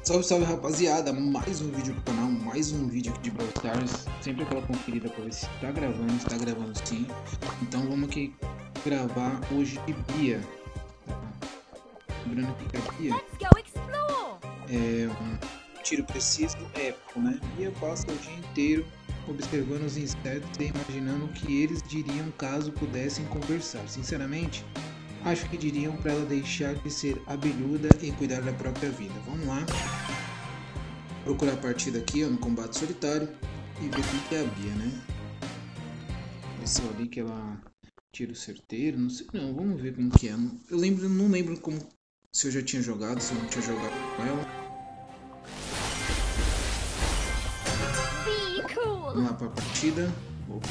Salve, salve rapaziada, mais um vídeo pro canal, mais um vídeo aqui de Brawl Stars. Sempre aquela conferida pra ver se tá gravando sim. Então vamos aqui gravar hoje de Bia. Lembrando que a Bia é um tiro preciso épico, né? Bia passa o dia inteiro observando os insetos e imaginando o que eles diriam caso pudessem conversar. Sinceramente, acho que diriam para ela deixar de ser abelhuda e cuidar da própria vida. Vamos lá. Procurar a partida aqui, ó, no combate solitário e ver como que é a Bia, né? Apareceu ali que ela tiro certeiro, não sei não, vamos ver como que é. Eu não lembro como, se eu já tinha jogado, se eu não tinha jogado com ela. Vamos lá pra partida. Opa.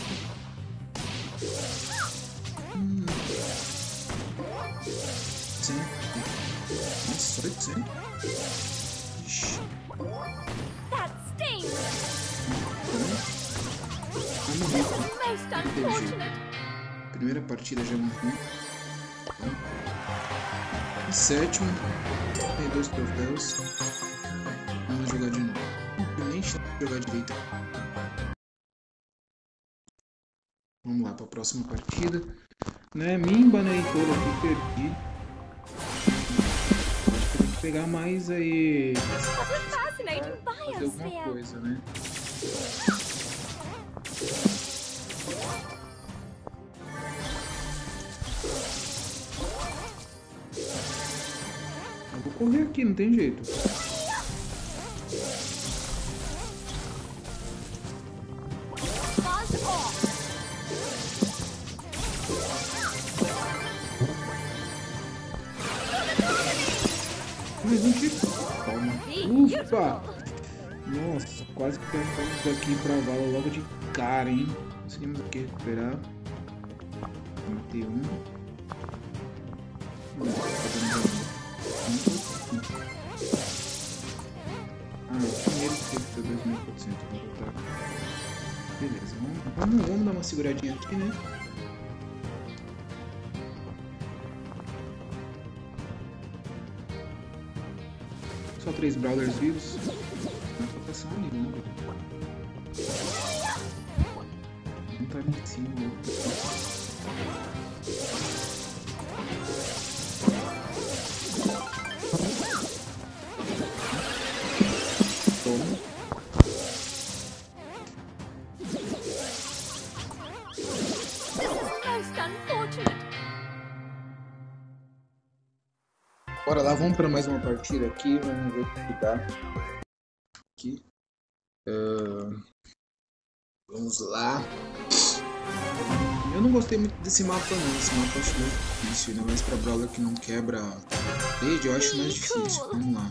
Sim. Nossa, 800. Ixi. Primeira partida já morri. Em sétimo, tem 2 troféus. Vamos jogar de novo. Eu nem sei jogar direito. Vamos lá para a próxima partida. Né? Me embanei todo aqui, perdi. Acho que eu tenho que pegar mais aí. Fazer alguma coisa, né? Eu vou correr aqui, não tem jeito. Mais um tiro. Toma. Ufa! Nossa, quase que pegamos aqui pra vala logo de cara, hein? Conseguimos aqui recuperar. Matei um. O primeiro que foi 2400. Vou botar. Beleza, vamos dar uma seguradinha aqui, né? Só 3 brawlers vivos. Não tá passando ali, né? Um tá ali em cima, o outro. Toma. Bora lá, vamos para mais uma partida aqui, vamos ver o que dá. Aqui. Vamos lá. Eu não gostei muito desse mapa não, esse mapa eu acho mais difícil, ainda mais para brawler que não quebra rede, eu acho mais difícil. Vamos lá.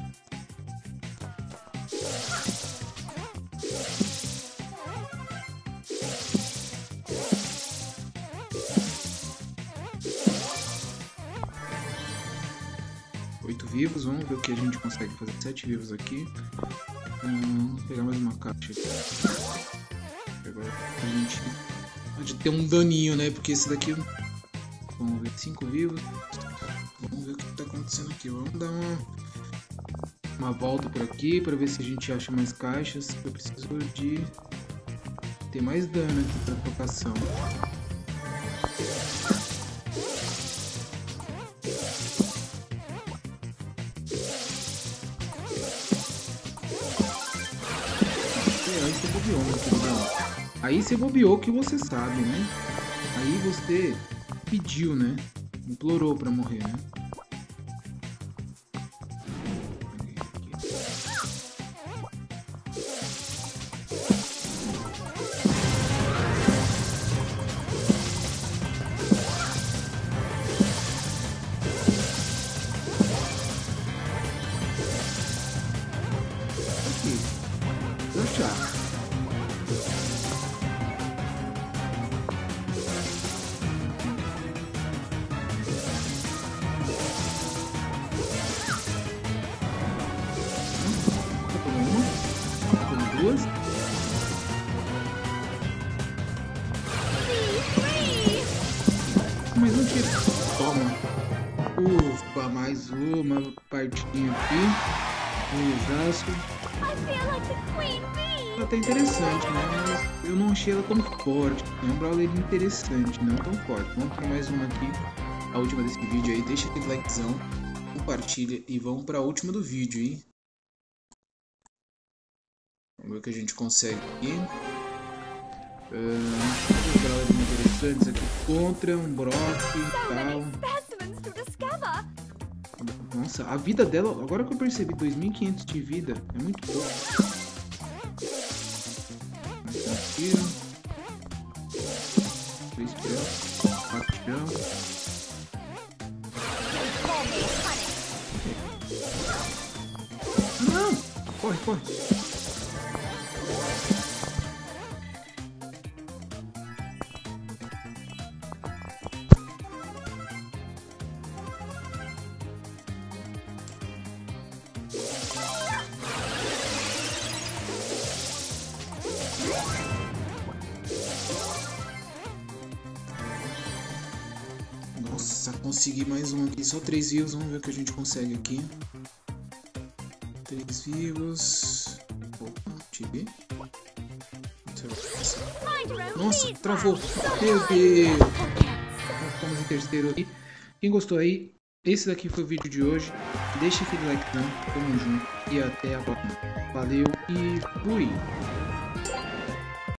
Vivos, vamos ver o que a gente consegue fazer. 7 vivos aqui. Vou pegar mais uma caixa aqui. Agora a gente pode ter um daninho, né? Porque esse daqui. Vamos ver, 5 vivos. Vamos ver o que está acontecendo aqui. Vamos dar uma volta por aqui para ver se a gente acha mais caixas. Eu preciso de ter mais dano aqui para trocação. Aí você bobeou que você sabe, né? Aí você pediu, né? Implorou pra morrer, né? Aqui. Puxa. Mais um tiro. Toma. Ufa, mais uma partidinha aqui. Um Yasuo. Ela tá interessante, né? Mas eu não achei ela tão forte. É um brawler interessante, não tão forte. Vamos para mais uma aqui. A última desse vídeo aí. Deixa aquele likezão. Compartilha e vamos para a última do vídeo, hein? Vamos ver o que a gente consegue aqui. Brawlers interessantes aqui contra um Brock e tal. Nossa, a vida dela, agora que eu percebi, 2.500 de vida, é muito pouco. Mais um tiro. 3 tiros, 4 tiros. Não! Corre, corre. Nossa, consegui mais um aqui. Só 3 vivos. Vamos ver o que a gente consegue aqui. 3 vivos. Opa, tive. Nossa, travou. Meu Deus. Ficamos em terceiro aqui. Quem gostou aí, esse daqui foi o vídeo de hoje. Deixa aquele like, tamo junto. E até a próxima. Valeu e fui.